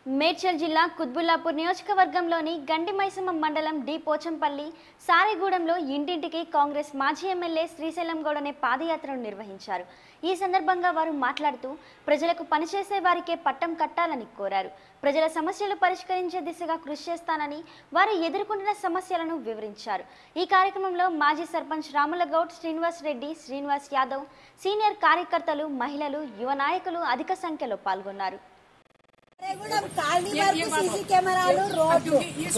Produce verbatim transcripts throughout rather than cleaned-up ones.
మేడ్చల్ జిల్లా కుత్బుల్లాపూర్ నియోజకవర్గంలోని గండిమైసమ్మ మండలం డి పోచంపల్లి సారేగూడెంలో ఇంటింటికి కాంగ్రెస్ మాజీ ఎమ్మెల్యే శ్రీశైలం గౌడ్ అనే పాదయాత్రను నిర్వహించారు. ఈ సందర్భంగా వారు మాట్లాడుతూ ప్రజలకు పనిచేసే వారికే పట్టం కట్టాలని కోరారు. ప్రజల సమస్యలు పరిష్కరించే దిశగా కృషి చేస్తానని వారు ఎదుర్కొంటున్న సమస్యలను వివరించారు. ఈ కార్యక్రమంలో మాజీ సర్పంచ్ రాముల గౌడ్, శ్రీనివాస్ రెడ్డి, శ్రీనివాస్ యాదవ్, సీనియర్ కార్యకర్తలు, మహిళలు, యువ నాయకులు అధిక సంఖ్యలో పాల్గొన్నారు. కెమెరాలు రోడ్లు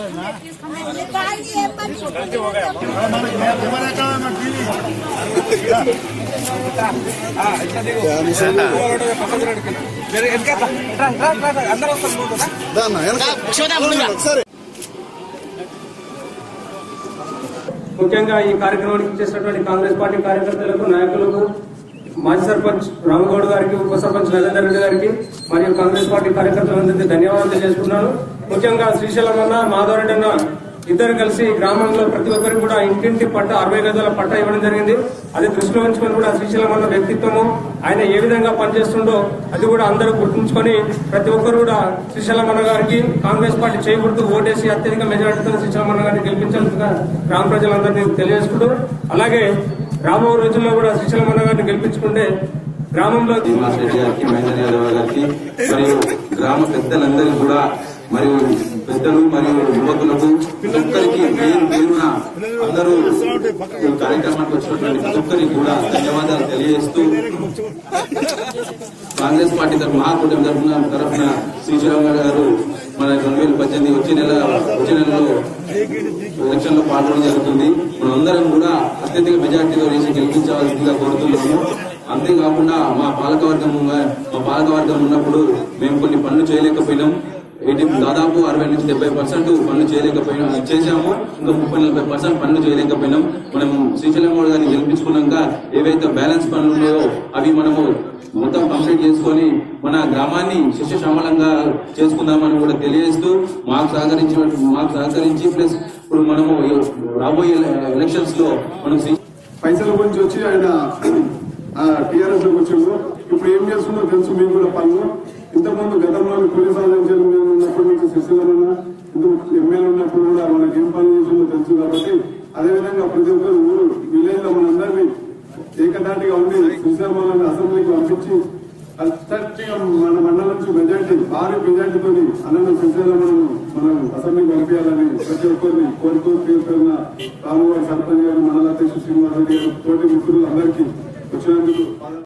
ముఖ్యంగా ఈ కార్యక్రమానికి చేసినటువంటి కాంగ్రెస్ పార్టీ కార్యకర్తలకు, నాయకులకు, మాజీ సర్పంచ్ రామగౌడ్ గారికి, ఉప సర్పంచ్ నరేందర్ రెడ్డి గారికి మరియు కాంగ్రెస్ పార్టీ కార్యకర్తలందరికీ ధన్యవాదాలు తెలియజేసుకున్నాను. ముఖ్యంగా శ్రీశైలం అన్న, మాధవరెడ్డి అన్న ఇద్దరు కలిసి గ్రామంలో ప్రతి ఒక్కరికి కూడా ఇంటింటి పట్ట అరవై గజాల పట్ట ఇవ్వడం జరిగింది. అది దృష్టిలో ఉంచుకొని కూడా శ్రీశైలం అన్న వ్యక్తిత్వము, ఆయన ఏ విధంగా పనిచేస్తుండో అది కూడా అందరూ గుర్తుంచుకొని ప్రతి ఒక్కరు కూడా శ్రీశైలం అన్న గారికి కాంగ్రెస్ పార్టీ చేయకూడదు ఓటేసి అత్యధిక మెజార్టీతో శ్రీశైలం అన్న గారిని గెలిపించాల్సిందిగా గ్రామ ప్రజలందరినీ తెలియజేసుకుంటూ, అలాగే రాబో రోజుల్లో కూడా శ్రీశైలం అన్న గారిని గెలిపించుకుంటే గ్రామంలో మరియు గ్రామ పెద్దలందరికీ కూడా మరియు పెద్దలు మరియు యువకులకు ఒక్కరికి పేరు పేరున అందరూ కార్యక్రమానికి వచ్చినటువంటి ప్రతి ఒక్కరికి కూడా ధన్యవాదాలు తెలియజేస్తూ, కాంగ్రెస్ పార్టీ తరఫున మా కుటుంబం తరఫున తరఫున శ్రీశైలం గారు మన రెండు వేల పద్దెనిమిది వచ్చే నెల వచ్చే నెలలో ఎలక్షన్ లో పాల్గొనడం జరుగుతుంది. మనందరం కూడా అత్యధిక మెజార్టీతో వేసి గెలిపించవలసిందిగా కోరుతున్నాము. అంతేకాకుండా మా పాలకవర్గం మా పాలకవర్గం ఉన్నప్పుడు మేము కొన్ని పనులు చేయలేకపోయినాం. దాదాపు అరవై నుంచి డెబ్బై పర్సెంట్ పనులు చేయలేకపోయినా చేశాము. ఇంకా ముప్పై నలభై పర్సెంట్ పనులు చేయలేకపోయినాం. మనం శ్రీశైలం గౌడ్ గారిని గెలిపించుకున్నాక ఏవైతే బ్యాలెన్స్ పనులు ఉన్నాయో అవి మనము మొత్తం కంప్లీట్ చేసుకొని మన గ్రామాన్ని శిష్యశ్యామలంగా చేసుకుందామని కూడా తెలియజేస్తూ, మాకు సహకరించి మాకు సహకరించి ప్లస్ ఇప్పుడు మనము రాబోయే ఎలక్షన్స్ లో మనం పైసల గురించి వచ్చి ఆయన టీఆర్ఎస్ లోకి వచ్చిండు. ఇప్పుడు ఏం చేస్తుందో తెలుసు మీకు కూడా పనులు. ఇంతకుముందు గతంలో పోలీస్ ఆఫీసర్లు ఉన్నప్పటి నుంచి శిశులైనా ఎమ్మెల్యే ఉన్నప్పుడు కూడా మనకి ఏం పనులు చేసిందో తెలుసు. కాబట్టి అదేవిధంగా ప్రతి ఒక్కరు ఊరు విలేజ్ లో మనందరినీ ఏకదాటిగా ఉండి శ్రీశైలం అసెంబ్లీకి పంపించి మన మండలం నుంచి మెజార్టీ భారీ మెజార్టీతో అన్న శ్రీశైలం మనం అసెంబ్లీకి పంపించాలని ప్రతి ఒక్కరిని కోరుతూ పేరున్న రాముగారి సర్పంచ్ గారు, మండల అధ్యక్షుడు శ్రీనివాస్ రెడ్డి గారు, తోటి మిత్రులు అందరికీ వచ్చినందుకు